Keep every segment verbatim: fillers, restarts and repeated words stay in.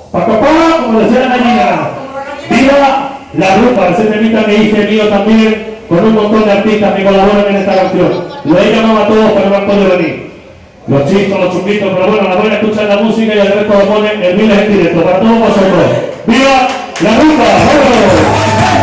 Pa, pa, pa, como decía la gallina. Viva la rumba, ese temita que hice mío también, con un montón de artistas que colaboran en esta canción. Lo he llamado a todos, pero no han podido venir. Los chistos, los chunguitos, pero bueno, la buena escuchar la música y el resto lo ponen en miles en directo, para todos vosotros. ¡Viva la rumba! ¡Vámonos!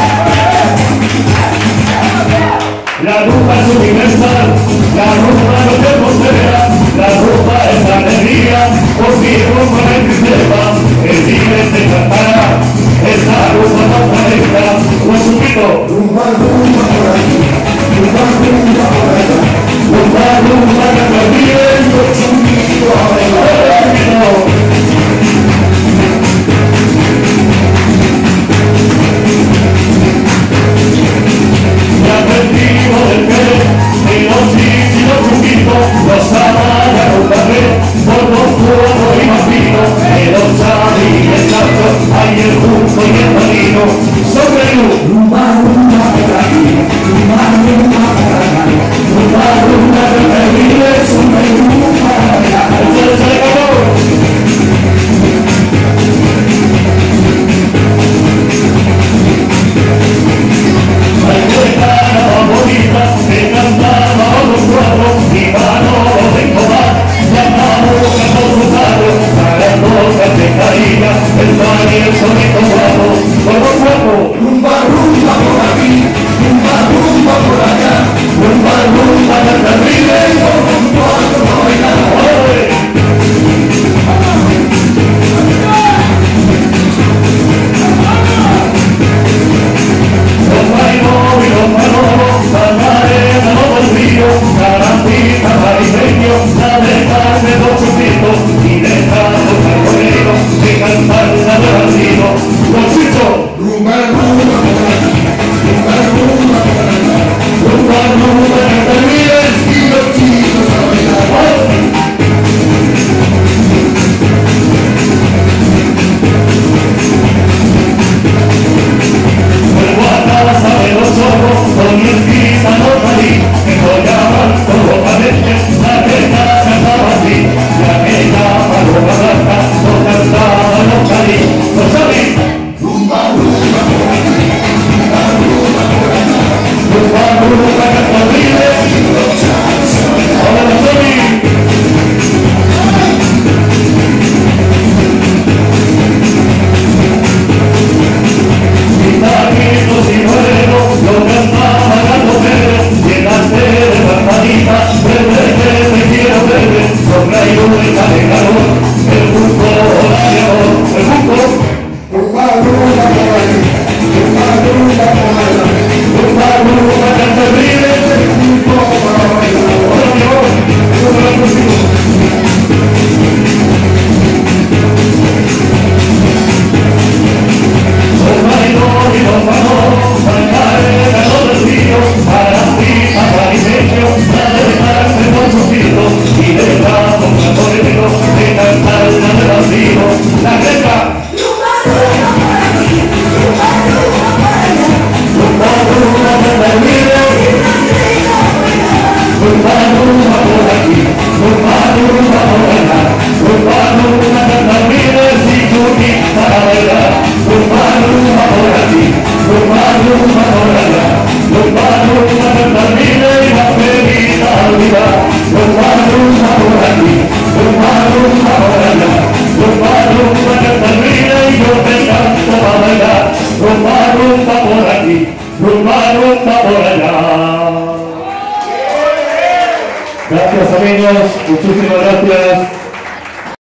La rumba es universal, la rumba no te posea, la rumba es alegría, conmigo con el sistema, el libre te cantará, esta rumba no parezca, un chunguito. Rumba, rumba por aquí, rumba, rumba por allá, rumba, rumba que me olviden, los chunguitos a bailar. Los aman a romper, por los pueblos imagino, que los sabe y el santo, hay el junto y el marino, sobre luz. Rumba, rumba por aquí, rumba, rumba por allá, rumba, rumba que me vive, sobre rumba por allá. ¡Échale, échale, cabrón! Hay que cara bonita, que cantaba a los cuatro, y Manolo de Escobar, llamamos a consultarlo, para cosas de caída, el pan y el sonito guapo, con los guapos. Rumba, rumba por aquí, rumba, rumba por allá, rumba, rumba de terrible, con un cuatro no bailar. Los bailos y los manolos, Magdalena, los bolsillos, garantita, mariseño, la deja de los chupitos y deja los carboneros de cantar la de vacío. Los chichos. Rumba, rumba por aquí, rumba, rumba por allá, rumba, rumba que te miren y los chicos a bailar. Sabe los ojos, con mi esquina no salí, me collaban todo parece, la reina cantaba así, la reina paloma blanca, no cantaba los salí, los salí. Rumba, rumba por aquí, rumba, rumba por allá, rumba, rumba que te olvides, y los chavos se bailan. Ahora los salí. Guitarritos y buenos, lo cantaban las mujeres, llenaste de campanita, desde que te quiero ver, sombra y luna de calor, el junco la llevó, el junco. Rumba, rumba por ahí, rumba, rumba por allá, rumba, rumba que te ríes, el junco para bailar. Hola, mi amor, eso me lo consigo. Los bailos y los manos, Magdalena, los vestidos, garantita, mariseño, la de dejarse por sus hijos y de dejar con carboneros de cantar la de vacío. La greca. Rumba, rumba por aquí, rumba, rumba por allá, rumba, rumba que te olvides y la reina bailar. Rumba, rumba por aquí, rumba, rumba por allá, rumba, rumba que te olvides y churri para bailar. Rumba, rumba por aquí, rumba, rumba por allá, rumba, rumba que termine y la penita olvidar. Rumba, rumba por aquí, rumba, rumba por allá, rumba, rumba que termine y yo te canto a bailar. Rumba, rumba por aquí, rumba, rumba por allá. Gracias amigos, muchísimas gracias.